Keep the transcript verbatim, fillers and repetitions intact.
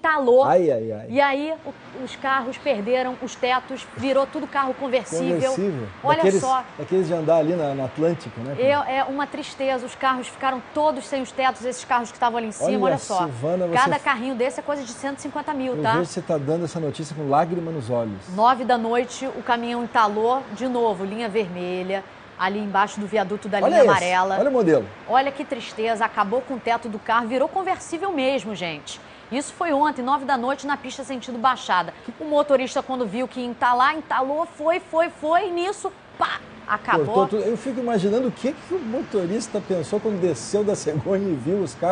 entalou. Ai, ai, ai. E aí o, os carros perderam os tetos, virou tudo carro conversível. Conversível. Olha daqueles, só. Daqueles de andar ali na, na Atlântica, né? É, é uma tristeza, os carros ficaram todos sem os tetos, esses carros que estavam ali em cima, olha, olha só. Silvana, você... Cada carrinho desse é coisa de cento e cinquenta mil, Eu tá? vejo que você está dando essa notícia com lágrima nos olhos. Nove da noite, o caminhão entalou, de novo, linha vermelha, ali embaixo do viaduto da olha linha esse, amarela. Olha o modelo. Olha que tristeza, acabou com o teto do carro, virou conversível mesmo, gente. Isso foi ontem, nove da noite, na pista sentido Baixada. O motorista, quando viu que ia entalar, entalou, foi, foi, foi, e nisso, pá, acabou. Cortou tudo. Eu fico imaginando o que, que o motorista pensou quando desceu da cegonha e viu os carros.